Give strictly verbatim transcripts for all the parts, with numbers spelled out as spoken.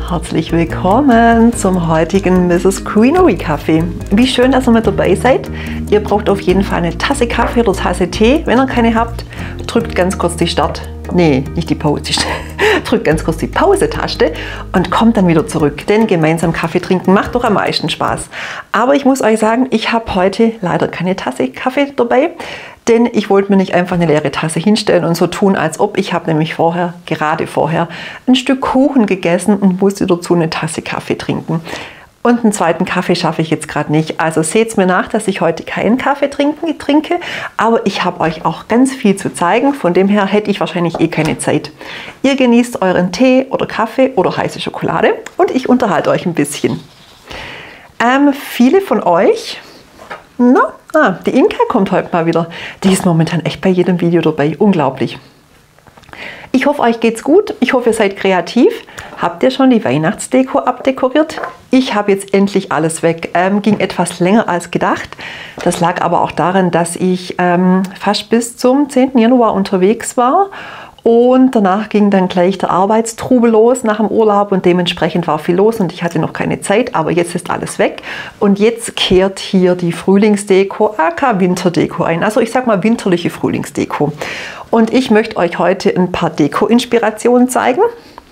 Herzlich willkommen zum heutigen Misses Greenery Kaffee. Wie schön, dass ihr mit dabei seid. Ihr braucht auf jeden Fall eine Tasse Kaffee oder Tasse Tee. Wenn ihr keine habt, drückt ganz kurz die Start, nee, nicht die Pause, drückt ganz kurz die Pause-Taste und kommt dann wieder zurück. Denn gemeinsam Kaffee trinken macht doch am meisten Spaß. Aber ich muss euch sagen, ich habe heute leider keine Tasse Kaffee dabei. Denn ich wollte mir nicht einfach eine leere Tasse hinstellen und so tun, als ob. Ich habe nämlich vorher, gerade vorher, ein Stück Kuchen gegessen und musste dazu eine Tasse Kaffee trinken. Und einen zweiten Kaffee schaffe ich jetzt gerade nicht. Also seht es mir nach, dass ich heute keinen Kaffee trinken, trinke. Aber ich habe euch auch ganz viel zu zeigen. Von dem her hätte ich wahrscheinlich eh keine Zeit. Ihr genießt euren Tee oder Kaffee oder heiße Schokolade und ich unterhalte euch ein bisschen. Ähm, viele von euch... Na, ah, die Inka kommt heute mal wieder. Die ist momentan echt bei jedem Video dabei. Unglaublich. Ich hoffe, euch geht's gut. Ich hoffe, ihr seid kreativ. Habt ihr schon die Weihnachtsdeko abdekoriert? Ich habe jetzt endlich alles weg. Ähm, ging etwas länger als gedacht. Das lag aber auch daran, dass ich ähm, fast bis zum zehnten Januar unterwegs war. Und danach ging dann gleich der Arbeitstrubel los nach dem Urlaub und dementsprechend war viel los und ich hatte noch keine Zeit, aber jetzt ist alles weg und jetzt kehrt hier die Frühlingsdeko, aka Winterdeko ein, also ich sag mal winterliche Frühlingsdeko. Und ich möchte euch heute ein paar Deko-Inspirationen zeigen.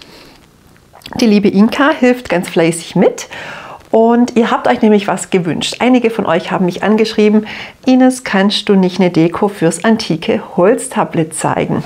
Die liebe Inka hilft ganz fleißig mit. Und ihr habt euch nämlich was gewünscht. Einige von euch haben mich angeschrieben, Ines, kannst du nicht eine Deko fürs antike Holztablett zeigen?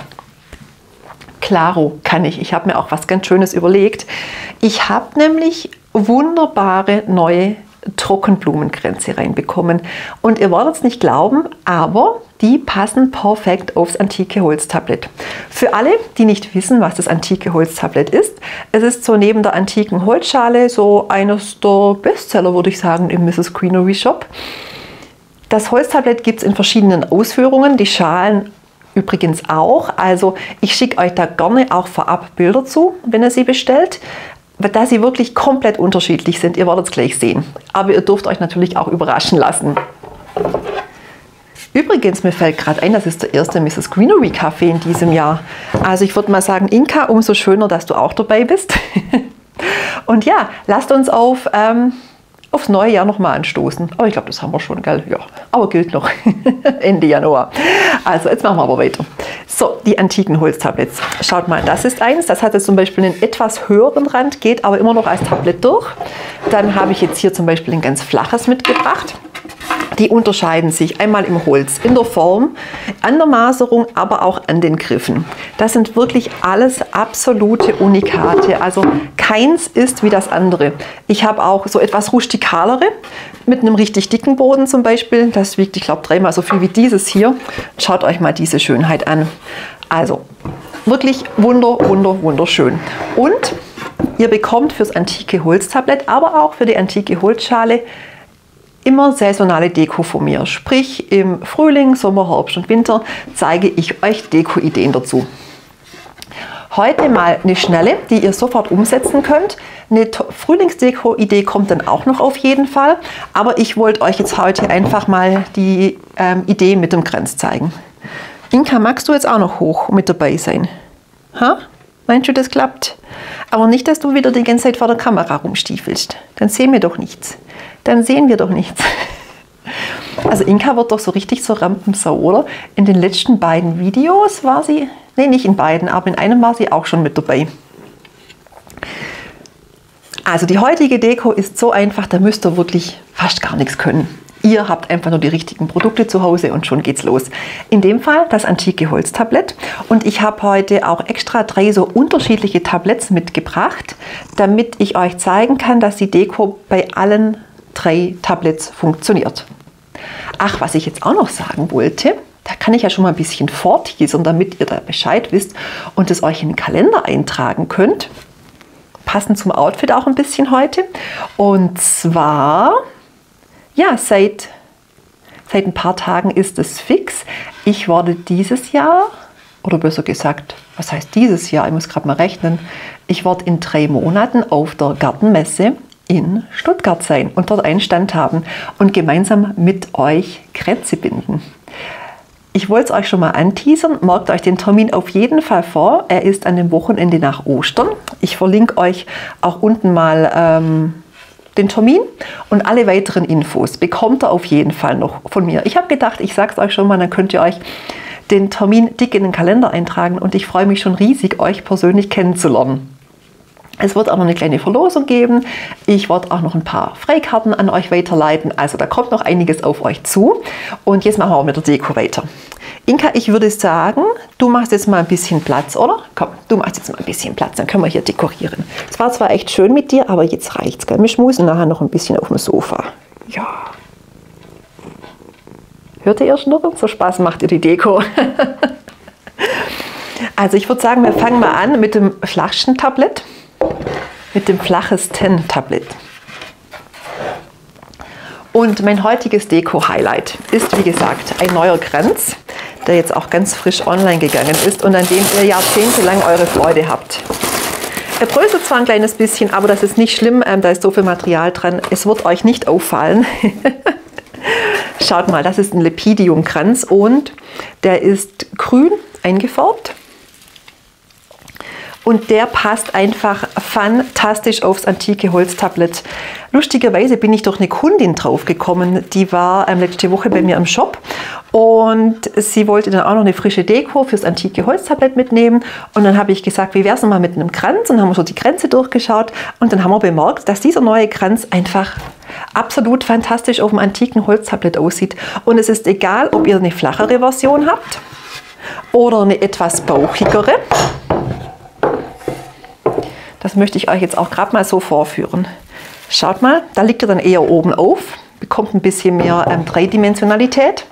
Klaro, kann ich. Ich habe mir auch was ganz Schönes überlegt. Ich habe nämlich wunderbare neue Trockenblumenkränze reinbekommen. Und ihr werdet es nicht glauben, aber die passen perfekt aufs antike Holztablett. Für alle, die nicht wissen, was das antike Holztablett ist, es ist so neben der antiken Holzschale so eines der Bestseller, würde ich sagen, im Misses Greenery Shop. Das Holztablett gibt es in verschiedenen Ausführungen, die Schalen übrigens auch. Also ich schicke euch da gerne auch vorab Bilder zu, wenn ihr sie bestellt, da sie wirklich komplett unterschiedlich sind. Ihr werdet es gleich sehen. Aber ihr dürft euch natürlich auch überraschen lassen. Übrigens, mir fällt gerade ein, das ist der erste Misses Greenery Kaffee in diesem Jahr. Also ich würde mal sagen, Inka, umso schöner, dass du auch dabei bist. Und ja, lasst uns auf... Ähm, aufs neue Jahr nochmal anstoßen. Aber ich glaube, das haben wir schon, gell? Ja, aber gilt noch Ende Januar. Also jetzt machen wir aber weiter. So, die antiken Holztabletts. Schaut mal, das ist eins. Das hat jetzt zum Beispiel einen etwas höheren Rand, geht aber immer noch als Tablett durch. Dann habe ich jetzt hier zum Beispiel ein ganz flaches mitgebracht. Die unterscheiden sich einmal im Holz, in der Form, an der Maserung, aber auch an den Griffen. Das sind wirklich alles absolute Unikate. Also keins ist wie das andere. Ich habe auch so etwas rustikalere mit einem richtig dicken Boden zum Beispiel. Das wiegt, ich glaube, dreimal so viel wie dieses hier. Schaut euch mal diese Schönheit an. Also wirklich wunder, wunder, wunderschön. Und ihr bekommt fürs antike Holztablett, aber auch für die antike Holzschale immer saisonale Deko von mir. Sprich, im Frühling, Sommer, Herbst und Winter zeige ich euch Deko-Ideen dazu. Heute mal eine schnelle, die ihr sofort umsetzen könnt. Eine Frühlingsdeko-Idee kommt dann auch noch auf jeden Fall. Aber ich wollte euch jetzt heute einfach mal die ähm, Idee mit dem Kranz zeigen. Inka, magst du jetzt auch noch hoch mit dabei sein? Ha? Meinst du, das klappt? Aber nicht, dass du wieder die ganze Zeit vor der Kamera rumstiefelst. Dann sehen wir doch nichts. Dann sehen wir doch nichts. Also Inka wird doch so richtig zur Rampensau, oder? In den letzten beiden Videos war sie, nee, nicht in beiden, aber in einem war sie auch schon mit dabei. Also die heutige Deko ist so einfach, da müsst ihr wirklich fast gar nichts können. Ihr habt einfach nur die richtigen Produkte zu Hause und schon geht's los. In dem Fall das antike Holztablett. Und ich habe heute auch extra drei so unterschiedliche Tabletts mitgebracht, damit ich euch zeigen kann, dass die Deko bei allen drei Tabletts funktioniert. Ach, was ich jetzt auch noch sagen wollte, da kann ich ja schon mal ein bisschen vorteasern, damit ihr da Bescheid wisst und es euch in den Kalender eintragen könnt. Passend zum Outfit auch ein bisschen heute. Und zwar... Ja, seit, seit ein paar Tagen ist es fix. Ich werde dieses Jahr, oder besser gesagt, was heißt dieses Jahr? Ich muss gerade mal rechnen. Ich werde in drei Monaten auf der Gartenmesse in Stuttgart sein und dort einen Stand haben und gemeinsam mit euch Kränze binden. Ich wollte es euch schon mal anteasern, merkt euch den Termin auf jeden Fall vor. Er ist an dem Wochenende nach Ostern. Ich verlinke euch auch unten mal ähm, den Termin und alle weiteren Infos bekommt ihr auf jeden Fall noch von mir. Ich habe gedacht, ich sage es euch schon mal, dann könnt ihr euch den Termin dick in den Kalender eintragen und ich freue mich schon riesig, euch persönlich kennenzulernen. Es wird auch noch eine kleine Verlosung geben. Ich werde auch noch ein paar Freikarten an euch weiterleiten. Also da kommt noch einiges auf euch zu. Und jetzt machen wir auch mit der Deko weiter. Inka, ich würde sagen, du machst jetzt mal ein bisschen Platz, oder? Komm, du machst jetzt mal ein bisschen Platz, dann können wir hier dekorieren. Es war zwar echt schön mit dir, aber jetzt reicht's. Gell? Wir schmusen nachher noch ein bisschen auf dem Sofa. Ja. Hört ihr schnurren? So Spaß macht ihr die Deko. Also ich würde sagen, wir fangen mal an mit dem flachsten Tablett. Mit dem flachesten Tablett. Und mein heutiges Deko-Highlight ist, wie gesagt, ein neuer Kranz, der jetzt auch ganz frisch online gegangen ist und an dem ihr jahrzehntelang eure Freude habt. Er bröselt zwar ein kleines bisschen, aber das ist nicht schlimm, da ist so viel Material dran, es wird euch nicht auffallen. Schaut mal, das ist ein Lepidium-Kranz und der ist grün eingefärbt. Und der passt einfach fantastisch aufs antike Holztablett. Lustigerweise bin ich durch eine Kundin drauf gekommen, die war ähm, letzte Woche bei mir im Shop und sie wollte dann auch noch eine frische Deko fürs antike Holztablett mitnehmen. Und dann habe ich gesagt, wie wäre es mal mit einem Kranz? Und dann haben wir so die Kränze durchgeschaut und dann haben wir bemerkt, dass dieser neue Kranz einfach absolut fantastisch auf dem antiken Holztablett aussieht. Und es ist egal, ob ihr eine flachere Version habt oder eine etwas bauchigere. Das möchte ich euch jetzt auch gerade mal so vorführen. Schaut mal, da liegt er dann eher oben auf, bekommt ein bisschen mehr ähm, Dreidimensionalität.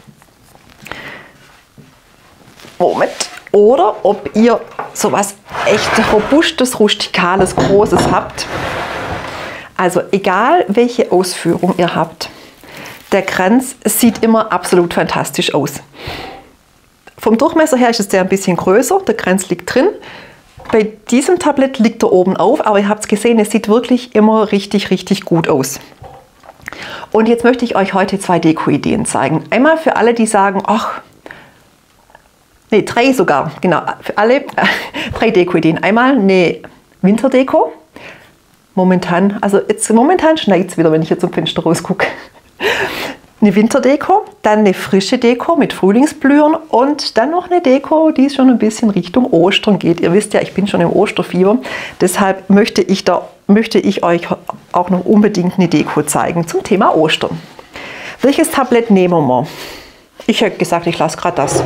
Moment. Oder ob ihr sowas echt robustes, rustikales, großes habt. Also egal, welche Ausführung ihr habt, der Kranz sieht immer absolut fantastisch aus. Vom Durchmesser her ist es der ein bisschen größer, der Kranz liegt drin. Bei diesem Tablett liegt er oben auf, aber ihr habt es gesehen, es sieht wirklich immer richtig, richtig gut aus. Und jetzt möchte ich euch heute zwei Deko-Ideen zeigen. Einmal für alle, die sagen, ach, nee, drei sogar, genau, für alle äh, drei Deko-Ideen. Einmal eine Winterdeko. Momentan, also jetzt momentan schneit es wieder, wenn ich jetzt zum Fenster rausgucke. Eine Winterdeko, dann eine frische Deko mit Frühlingsblühen und dann noch eine Deko, die schon ein bisschen Richtung Ostern geht. Ihr wisst ja, ich bin schon im Osterfieber, deshalb möchte ich, da, möchte ich euch auch noch unbedingt eine Deko zeigen zum Thema Ostern. Welches Tablett nehmen wir? Ich hätte gesagt, ich lasse gerade das.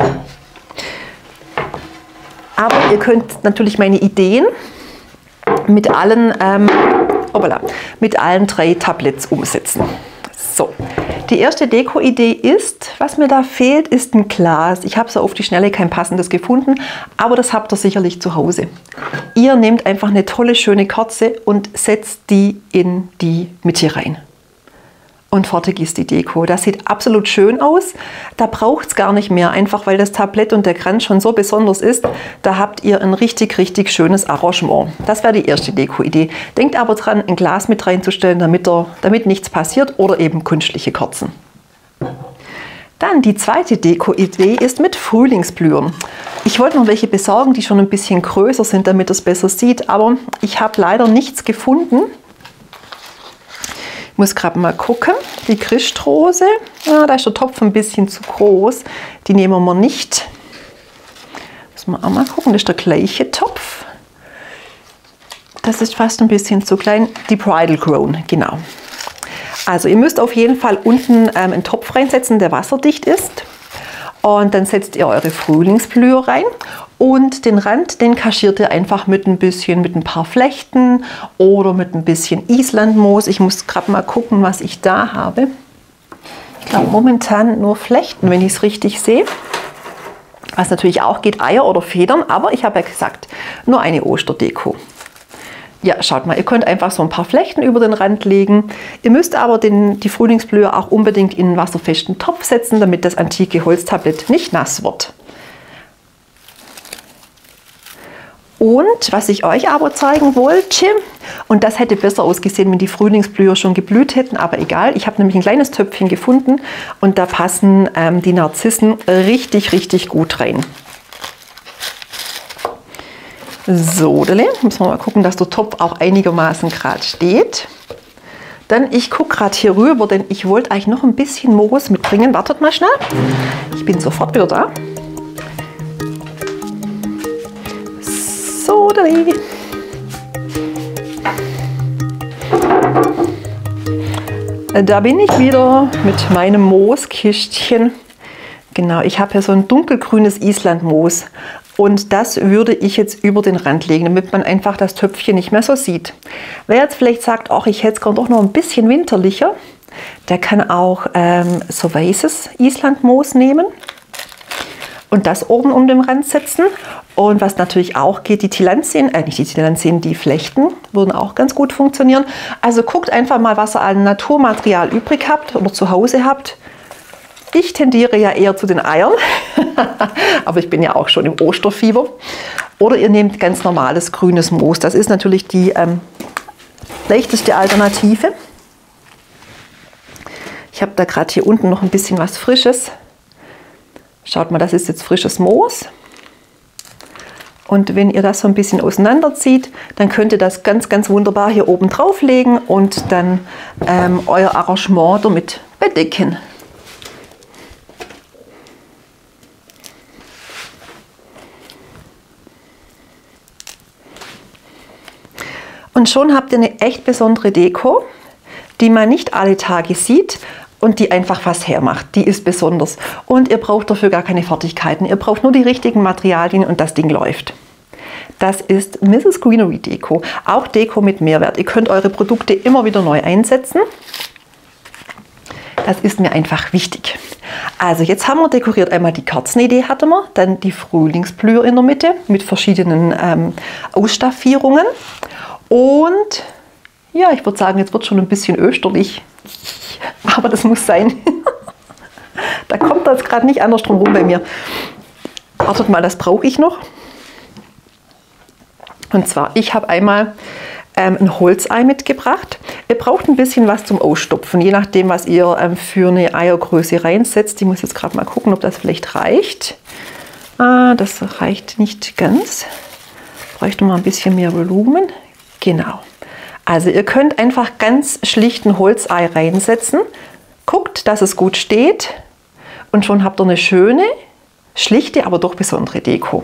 Aber ihr könnt natürlich meine Ideen mit allen, ähm, hoppala, mit allen drei Tablets umsetzen. So, die erste Deko-Idee ist, was mir da fehlt, ist ein Glas. Ich habe so auf die Schnelle kein passendes gefunden, aber das habt ihr sicherlich zu Hause. Ihr nehmt einfach eine tolle, schöne Kerze und setzt die in die Mitte rein. Und fertig ist die Deko. Das sieht absolut schön aus. Da braucht es gar nicht mehr, einfach weil das Tablett und der Kranz schon so besonders ist. Da habt ihr ein richtig, richtig schönes Arrangement. Das wäre die erste Deko-Idee. Denkt aber dran, ein Glas mit reinzustellen, damit, er, damit nichts passiert oder eben künstliche Kerzen. Dann die zweite Deko-Idee ist mit Frühlingsblühen. Ich wollte noch welche besorgen, die schon ein bisschen größer sind, damit es besser sieht, aber ich habe leider nichts gefunden. Ich muss gerade mal gucken. Die Christrose, ja, da ist der Topf ein bisschen zu groß. Die nehmen wir nicht. Müssen wir auch mal gucken, das ist der gleiche Topf. Das ist fast ein bisschen zu klein. Die Bridal Crown, genau. Also ihr müsst auf jeden Fall unten ähm, einen Topf reinsetzen, der wasserdicht ist. Und dann setzt ihr eure Frühlingsblühe rein. Und den Rand, den kaschiert ihr einfach mit ein bisschen, mit ein paar Flechten oder mit ein bisschen Islandmoos. Ich muss gerade mal gucken, was ich da habe. Ich glaube momentan nur Flechten, wenn ich es richtig sehe. Was natürlich auch geht, Eier oder Federn, aber ich habe ja gesagt, nur eine Osterdeko. Ja, schaut mal, ihr könnt einfach so ein paar Flechten über den Rand legen. Ihr müsst aber den, die Frühlingsblühe auch unbedingt in einen wasserfesten Topf setzen, damit das antike Holztablett nicht nass wird. Und was ich euch aber zeigen wollte, und das hätte besser ausgesehen, wenn die Frühlingsblüher schon geblüht hätten, aber egal. Ich habe nämlich ein kleines Töpfchen gefunden und da passen ähm, die Narzissen richtig, richtig gut rein. So, müssen wir mal gucken, dass der Topf auch einigermaßen gerade steht. Dann, ich gucke gerade hier rüber, denn ich wollte eigentlich noch ein bisschen Moos mitbringen. Wartet mal schnell. Ich bin sofort wieder da. So, da bin ich wieder mit meinem Mooskistchen. Genau, ich habe hier so ein dunkelgrünes Islandmoos. Und das würde ich jetzt über den Rand legen, damit man einfach das Töpfchen nicht mehr so sieht. Wer jetzt vielleicht sagt, ach, ich hätte es gerade doch noch ein bisschen winterlicher, der kann auch ähm, so weißes Islandmoos nehmen und das oben um den Rand setzen. Und was natürlich auch geht, die Tillandien, äh nicht die Tillandien, die Flechten würden auch ganz gut funktionieren. Also guckt einfach mal, was ihr an Naturmaterial übrig habt oder zu Hause habt. Ich tendiere ja eher zu den Eiern, aber ich bin ja auch schon im Osterfieber. Oder ihr nehmt ganz normales grünes Moos. Das ist natürlich die ähm, leichteste Alternative. Ich habe da gerade hier unten noch ein bisschen was Frisches. Schaut mal, das ist jetzt frisches Moos. Und wenn ihr das so ein bisschen auseinanderzieht, dann könnt ihr das ganz, ganz wunderbar hier oben drauf legen und dann ähm, euer Arrangement damit bedecken. Und schon habt ihr eine echt besondere Deko, die man nicht alle Tage sieht und die einfach was hermacht. Die ist besonders. Und ihr braucht dafür gar keine Fertigkeiten. Ihr braucht nur die richtigen Materialien und das Ding läuft. Das ist Misses Greenery Deko. Auch Deko mit Mehrwert. Ihr könnt eure Produkte immer wieder neu einsetzen. Das ist mir einfach wichtig. Also jetzt haben wir dekoriert. Einmal die Kerzenidee hatten wir, dann die Frühlingsblüher in der Mitte mit verschiedenen ähm, Ausstaffierungen. Und ja, ich würde sagen, jetzt wird schon ein bisschen österlich, aber das muss sein. Da kommt das gerade nicht anders drum rum bei mir. Wartet mal, das brauche ich noch. Und zwar, ich habe einmal ähm, ein Holzei mitgebracht. Ihr braucht ein bisschen was zum Ausstopfen, je nachdem, was ihr ähm, für eine Eiergröße reinsetzt. Ich muss jetzt gerade mal gucken, ob das vielleicht reicht. Ah, das reicht nicht ganz. Bräuchte mal ein bisschen mehr Volumen. Genau. Also ihr könnt einfach ganz schlicht ein Holzei reinsetzen. Guckt, dass es gut steht. Und schon habt ihr eine schöne, schlichte, aber doch besondere Deko.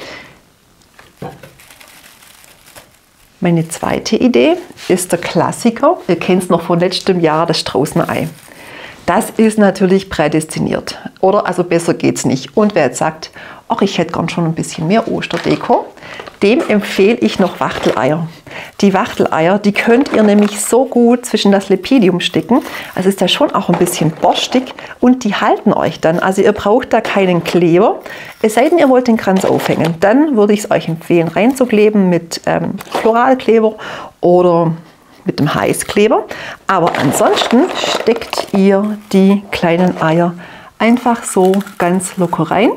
Meine zweite Idee ist der Klassiker. Ihr kennt es noch von letztem Jahr, das Straußenei. Das ist natürlich prädestiniert. Oder also besser geht es nicht. Und wer jetzt sagt, ach, ich hätte gern schon ein bisschen mehr Osterdeko, dem empfehle ich noch Wachteleier. Die Wachteleier, die könnt ihr nämlich so gut zwischen das Lepidium stecken. Also ist ja schon auch ein bisschen borstig und die halten euch dann. Also ihr braucht da keinen Kleber. Es sei denn, ihr wollt den Kranz aufhängen. Dann würde ich es euch empfehlen, reinzukleben mit ähm, Floralkleber oder mit dem Heißkleber. Aber ansonsten steckt ihr die kleinen Eier einfach so ganz locker rein.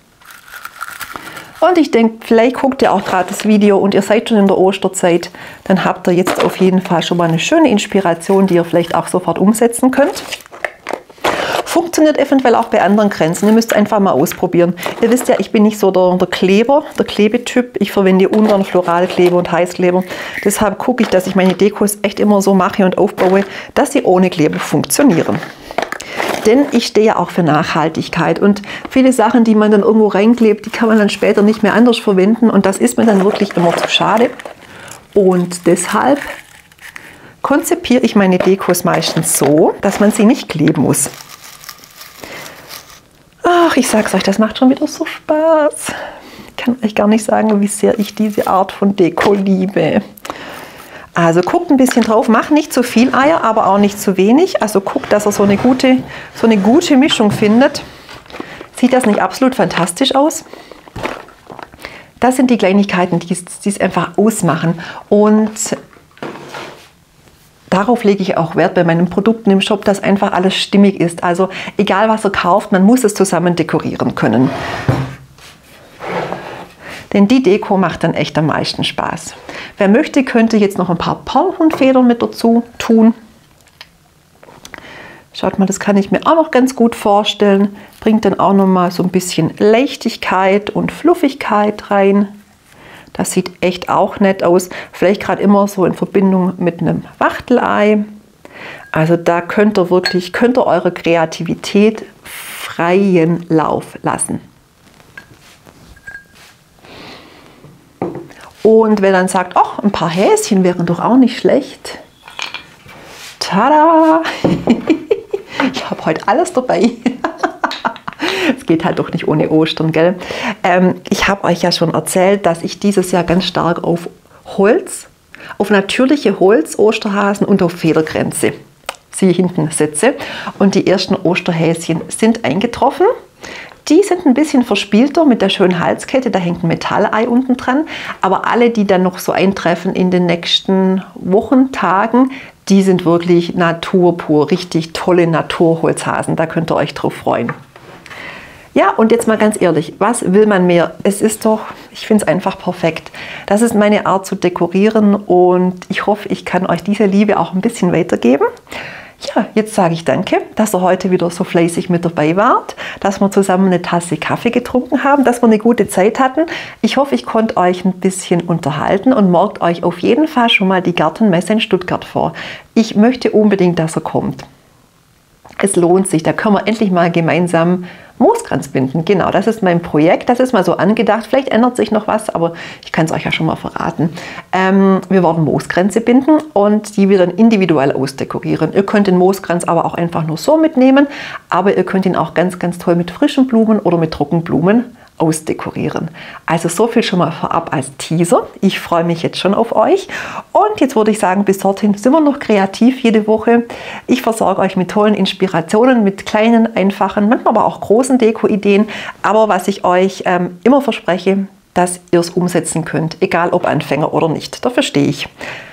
Und ich denke, vielleicht guckt ihr auch gerade das Video und ihr seid schon in der Osterzeit. Dann habt ihr jetzt auf jeden Fall schon mal eine schöne Inspiration, die ihr vielleicht auch sofort umsetzen könnt. Funktioniert eventuell auch bei anderen Kränzen. Ihr müsst einfach mal ausprobieren. Ihr wisst ja, ich bin nicht so der, der Kleber, der Klebetyp. Ich verwende ungern Floralkleber und Heißkleber. Deshalb gucke ich, dass ich meine Dekos echt immer so mache und aufbaue, dass sie ohne Kleber funktionieren. Denn ich stehe ja auch für Nachhaltigkeit und viele Sachen, die man dann irgendwo reinklebt, die kann man dann später nicht mehr anders verwenden und das ist mir dann wirklich immer zu schade. Und deshalb konzipiere ich meine Dekos meistens so, dass man sie nicht kleben muss. Ach, ich sag's euch, das macht schon wieder so Spaß. Ich kann euch gar nicht sagen, wie sehr ich diese Art von Deko liebe. Also guckt ein bisschen drauf, macht nicht zu viel Eier, aber auch nicht zu wenig. Also guckt, dass ihr so eine gute, so eine gute Mischung findet. Sieht das nicht absolut fantastisch aus? Das sind die Kleinigkeiten, die es einfach ausmachen. Und darauf lege ich auch Wert bei meinen Produkten im Shop, dass einfach alles stimmig ist. Also egal was ihr kauft, man muss es zusammen dekorieren können. Denn die Deko macht dann echt am meisten Spaß. Wer möchte, könnte jetzt noch ein paar Perlhuhnfedern mit dazu tun. Schaut mal, das kann ich mir auch noch ganz gut vorstellen. Bringt dann auch noch mal so ein bisschen Leichtigkeit und Fluffigkeit rein. Das sieht echt auch nett aus. Vielleicht gerade immer so in Verbindung mit einem Wachtelei. Also da könnt ihr wirklich, könnt ihr eure Kreativität freien Lauf lassen. Und wer dann sagt, ach, ein paar Häschen wären doch auch nicht schlecht. Tada! Ich habe heute alles dabei. Es geht halt doch nicht ohne Ostern, gell? Ähm, ich habe euch ja schon erzählt, dass ich dieses Jahr ganz stark auf Holz, auf natürliche Holz-Osterhasen und auf Federkränze, sie hinten sitze. Und die ersten Osterhäschen sind eingetroffen. Die sind ein bisschen verspielter mit der schönen Halskette, da hängt ein Metallei unten dran. Aber alle, die dann noch so eintreffen in den nächsten Wochen, Tagen, die sind wirklich naturpur, richtig tolle Naturholzhasen. Da könnt ihr euch drauf freuen. Ja, und jetzt mal ganz ehrlich, was will man mehr? Es ist doch, ich finde es einfach perfekt. Das ist meine Art zu dekorieren und ich hoffe, ich kann euch diese Liebe auch ein bisschen weitergeben. Ja, jetzt sage ich danke, dass ihr heute wieder so fleißig mit dabei wart, dass wir zusammen eine Tasse Kaffee getrunken haben, dass wir eine gute Zeit hatten. Ich hoffe, ich konnte euch ein bisschen unterhalten und merkt euch auf jeden Fall schon mal die Gartenmesse in Stuttgart vor. Ich möchte unbedingt, dass er kommt. Es lohnt sich, da können wir endlich mal gemeinsam Mooskranz binden. Genau, das ist mein Projekt, das ist mal so angedacht. Vielleicht ändert sich noch was, aber ich kann es euch ja schon mal verraten. Ähm, wir werden Mooskränze binden und die wir dann individuell ausdekorieren. Ihr könnt den Mooskranz aber auch einfach nur so mitnehmen, aber ihr könnt ihn auch ganz, ganz toll mit frischen Blumen oder mit Trockenblumen ausdekorieren. Also so viel schon mal vorab als Teaser. Ich freue mich jetzt schon auf euch. Und jetzt würde ich sagen, bis dorthin sind wir noch kreativ jede Woche. Ich versorge euch mit tollen Inspirationen, mit kleinen, einfachen, manchmal aber auch großen Deko-Ideen. Aber was ich euch ähm, immer verspreche, dass ihr es umsetzen könnt, egal ob Anfänger oder nicht. Dafür stehe ich.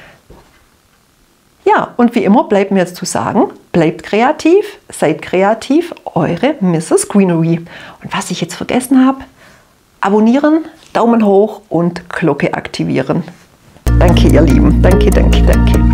Ja, und wie immer bleibt mir jetzt zu sagen, bleibt kreativ, seid kreativ, eure Misses Greenery. Und was ich jetzt vergessen habe, abonnieren, Daumen hoch und Glocke aktivieren. Danke, ihr Lieben. Danke, danke, danke.